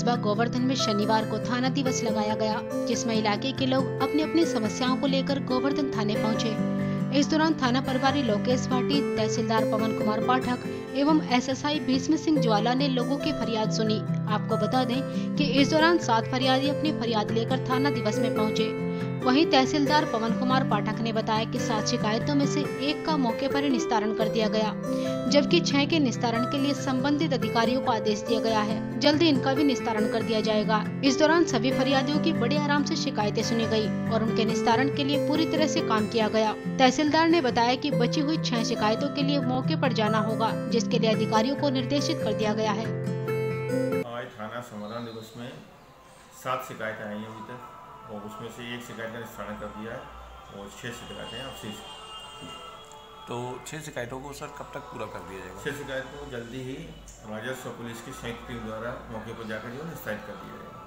कस्बा गोवर्धन में शनिवार को थाना दिवस लगाया गया, जिसमें इलाके के लोग अपनी अपनी समस्याओं को लेकर गोवर्धन थाने पहुंचे। इस दौरान थाना प्रभारी लोकेश भाटी, तहसीलदार पवन कुमार पाठक एवं एसएसआई भीष्म सिंह ज्वाला ने लोगों की फरियाद सुनी। आपको बता दें कि इस दौरान 7 फरियादी अपनी फरियाद लेकर थाना दिवस में पहुंचे। वहीं तहसीलदार पवन कुमार पाठक ने बताया कि 7 शिकायतों में से 1 का मौके पर ही निस्तारण कर दिया गया, जबकि 6 के निस्तारण के लिए संबंधित अधिकारियों को आदेश दिया गया है। जल्दी इनका भी निस्तारण कर दिया जाएगा। इस दौरान सभी फरियादियों की बड़े आराम से शिकायतें सुनी गई और उनके निस्तारण के लिए पूरी तरह से काम किया गया। तहसीलदार ने बताया कि बची हुई 6 शिकायतों के लिए मौके पर जाना होगा, जिसके लिए अधिकारियों को निर्देशित कर दिया गया है। आज थाना समाधान दिवस में 7 शिकायतें आई हैं अभी तक, और उसमें से 1 शिकायत का निस्तारण कर दिया है और 6 शिकायतें अवशेष। तो 6 शिकायतों को सर कब तक पूरा कर दिया जाएगा? 6 शिकायतों को जल्दी ही राजस्व पुलिस की संयुक्त टीम द्वारा मौके पर जाकर जो निस्तारित कर दिया जाएगा।